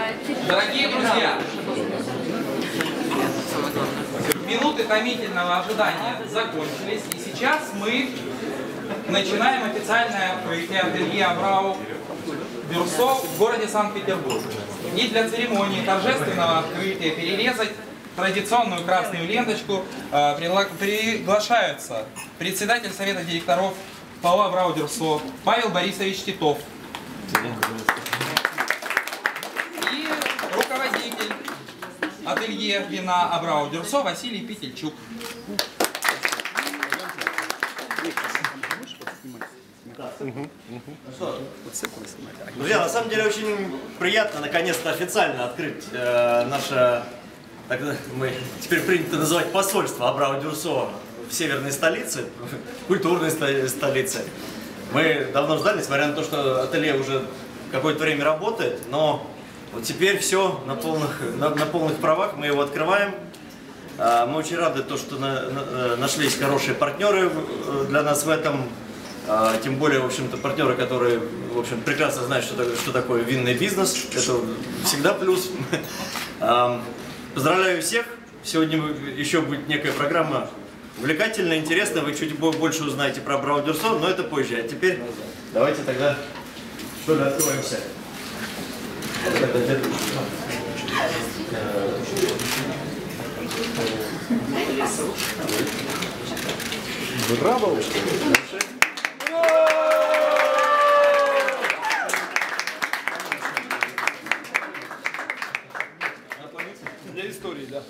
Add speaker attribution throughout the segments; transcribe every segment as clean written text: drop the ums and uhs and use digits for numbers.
Speaker 1: Дорогие друзья, минуты томительного ожидания закончились, и сейчас мы начинаем официальное открытие ателье Абрау Дюрсо в городе Санкт-Петербург. И для церемонии торжественного открытия перерезать традиционную красную ленточку приглашаются председатель Совета директоров ПАО Абрау Дюрсо Павел Борисович Титов и руководитель ателье вина Абрау Дюрсо Василий Петельчук.
Speaker 2: Друзья, на самом деле очень приятно наконец-то официально открыть наше, так мы теперь принято называть, посольство Абрау Дюрсо в северной столице, культурной столице. Мы давно ждали, несмотря на то, что ателье уже какое-то время работает, но вот теперь все на полных правах, мы его открываем. Мы очень рады, что нашлись хорошие партнеры для нас в этом. Тем более, в общем-то, партнеры, которые, в общем, прекрасно знают, что такое винный бизнес. Это всегда плюс. Поздравляю всех. Сегодня еще будет некая программа увлекательная, интересная. Вы чуть больше узнаете про Абрау Дюрсо, но это позже. А теперь давайте тогда, что ли, откроемся.
Speaker 3: Браво! Для истории, да.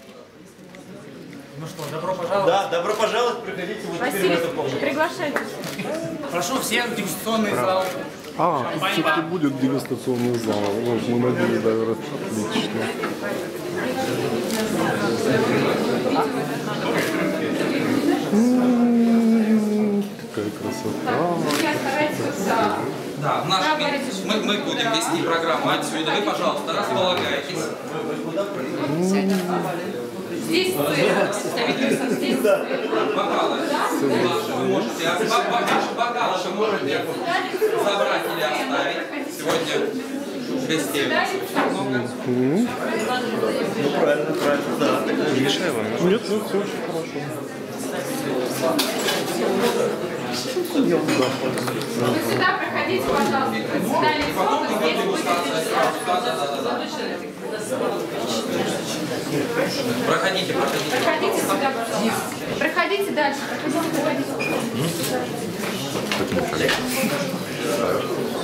Speaker 1: Ну что, добро пожаловать.
Speaker 2: Да, добро пожаловать, приходите вот теперь в эту комнату.
Speaker 4: Приглашайте.
Speaker 1: Прошу всех в дегустационный зал.
Speaker 3: Все-таки будет дегустационный зал. Вот, мы надеялись, да, отлично. Какая красота.
Speaker 1: Да, мы будем вести программу отсюда. Вы, пожалуйста, располагайтесь.
Speaker 4: Здесь здесь.
Speaker 1: Бокалы ваши вы можете, ваши бокалы вы можете забрать или оставить. Сегодня гостей много.
Speaker 2: Ну, правильно, да.
Speaker 3: Не мешай вам? Нет, все очень хорошо.
Speaker 4: Вы сюда проходите, пожалуйста. Далее здесь
Speaker 1: Проходите.
Speaker 4: Проходите сюда, пожалуйста. Проходите дальше. Проходите.